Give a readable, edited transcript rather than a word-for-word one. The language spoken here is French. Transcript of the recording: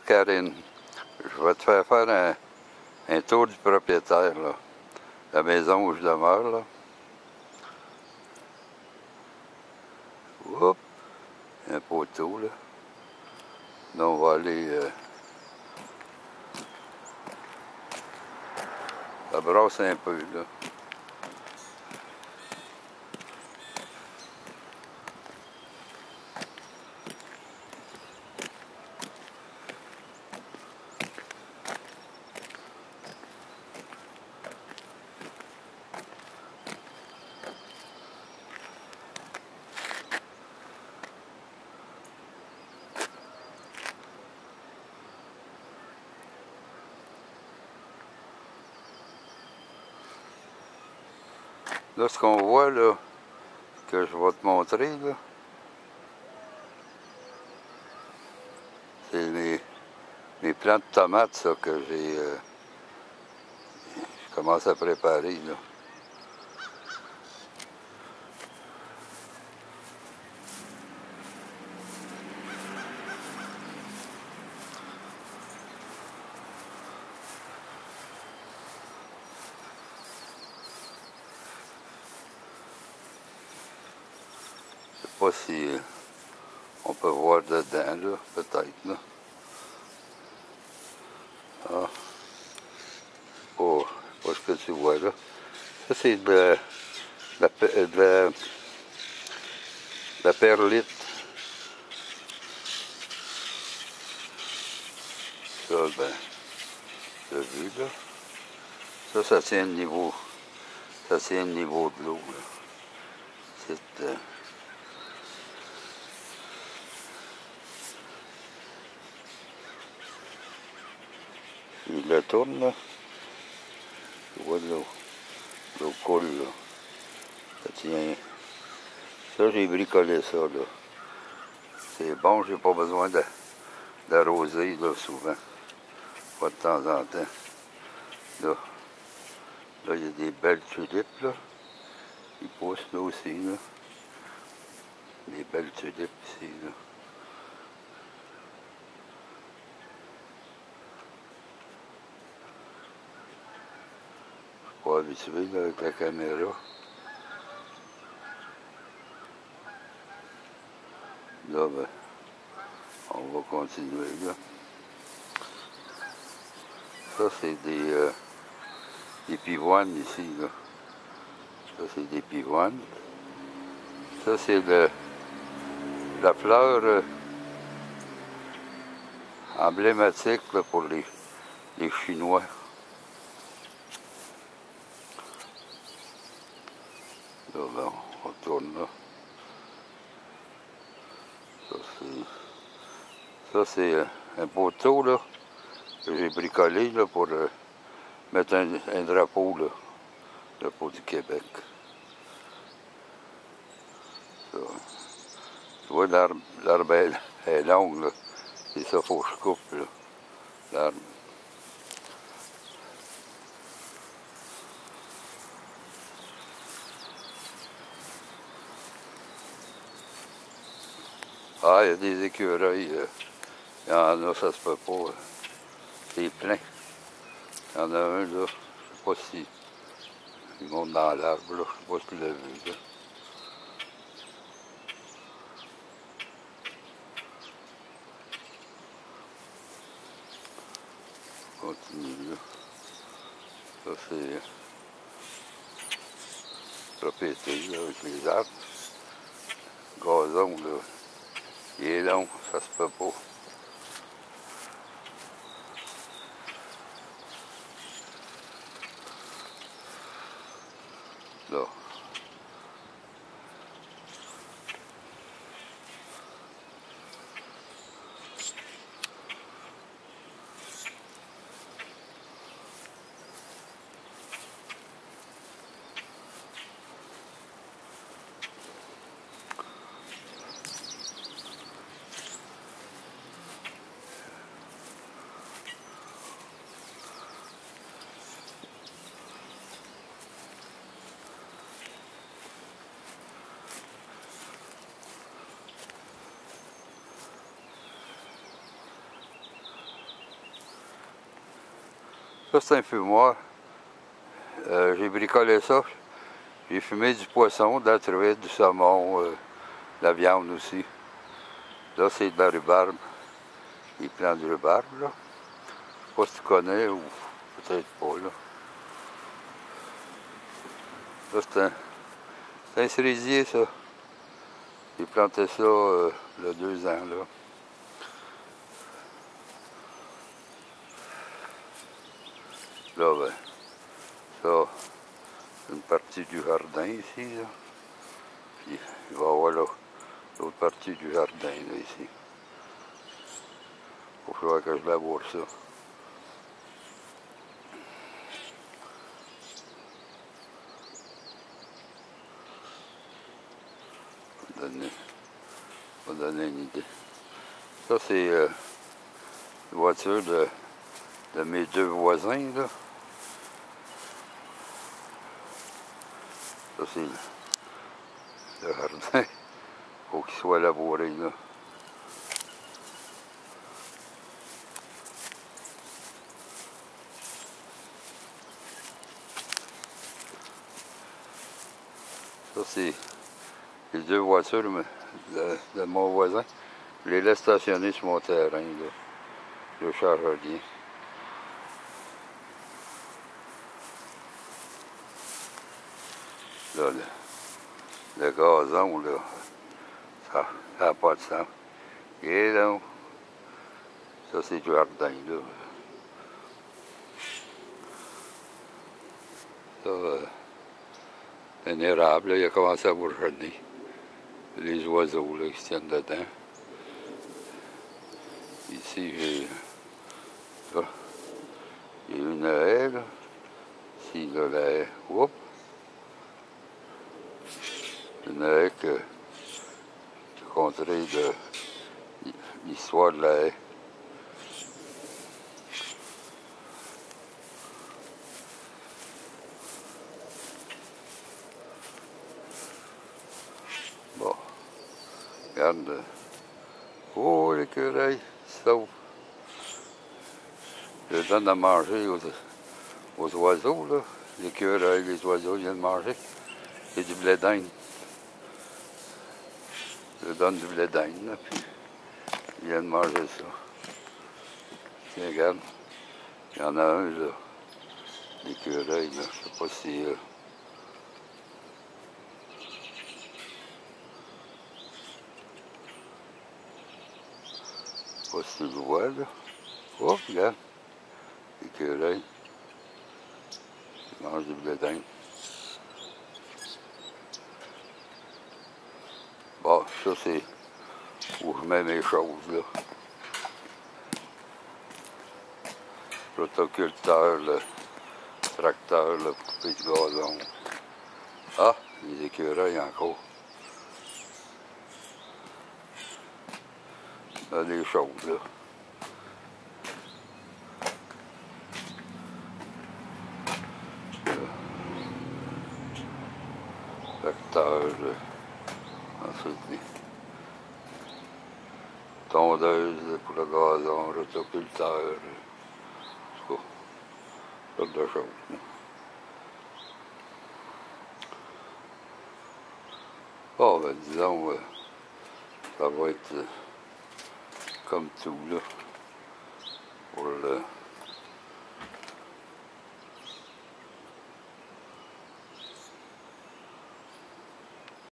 Karine. Je vais te faire un tour du propriétaire, là. La maison où je demeure, là. Oups! Un poteau, là. Là, on va aller... ça brasse un peu, là. Là, ce qu'on voit, là, que je vais te montrer, là, c'est mes plants de tomates, ça, que je commence à préparer, là. Je sais pas si on peut voir dedans, là, peut-être, là. Ah. Oh, pas ce que tu vois, là. Ça, c'est de la perlite. Ça, ben, t'as vu, là. Ça tient le niveau. Ça tient le niveau de l'eau, là. C'est... il le tourne, là. Tu vois l'eau. L'eau coule, là. Ça tient... Ça, j'ai bricolé ça, là. C'est bon, j'ai pas besoin d'arroser, là, souvent. Pas de temps en temps. Là, il y a des belles tulipes, là. Ils poussent, là, aussi, là. Des belles tulipes, ici, là. Je suis pas habitué, là, avec la caméra. Là, ben, on va continuer, là. Ça, c'est des pivoines ici, là. Ça, c'est des pivoines. Ça, c'est la fleur emblématique, là, pour les Chinois. Là, ben, on retourne là. Ça, c'est un poteau, là, que j'ai bricolé, là, pour mettre un drapeau, là. Le drapeau du Québec. Ça. Tu vois, l'arbre est longue, là. C'est ça, faut que je coupe, là, l'arbre. Ah, il y a des écureuils. Il y en a, ça se peut pas. C'est plein. Il y en a un, là. Je sais pas si il monte dans l'arbre, là. Je sais pas si tu l'as vu, là. Continue, là. Ça, c'est propriété, là, avec les arbres. Gazon, là. Il est long, ça se peut pas. Là. Ça, c'est un fumoir. J'ai bricolé ça. J'ai fumé du poisson, de la truite, du saumon, de la viande aussi. Là, c'est de la rhubarbe. Les plants de rhubarbe, là. Je sais pas si tu connais ou peut-être pas, là. Là, c'est un cerisier, ça. J'ai planté ça il y a 2 ans, là. Là, ben, ça, c'est une partie du jardin ici, là. Puis, il va y avoir l'autre partie du jardin, là, ici. Il va falloir que je laboure ça. Pour donner une idée. Ça, c'est la voiture de mes 2 voisins, là. Ça, c'est le jardin. Il faut qu'il soit labouré, là. Ça, c'est les 2 voitures de mon voisin. Je les laisse stationner sur mon terrain, là. Je ne charge rien. Là, le gazon, là, ça n'a pas de sens. Et là, ça, c'est du jardin, là. Ça, c'est un érable, là, il a commencé à bourgeonner. Les oiseaux, là, qui se tiennent dedans. Ici, j'ai une haie, là. Ici, là, la haie. Oups! Une haie qui est contrée de l'histoire de la haie. Bon, regarde. Oh, l'écureuil, sauf. Je donne à manger aux oiseaux, là. L'écureuil, les oiseaux viennent manger. C'est du blé d'Inde. Je donne du blé d'Inde, là, puis ils viennent manger ça. Tiens, regarde. Il y en a un, là. L'écureuil, là. Je sais pas si... Je sais pas si tu le vois, là. Oh, regarde. L'écureuil. Il mange du blé d'Inde. Bon, ça, c'est où je mets mes choses, là. Rotoculteur, le tracteur, là, pour couper du gazon. Ah, les écureuils encore. Là, des choses, là. Tracteur, là. Ensuite, les tondeuses pour le gazon, rotoculteur. En tout cas, toutes sortes de choses. Là. Bon, ben, disons, ça va être comme tout, là, pour le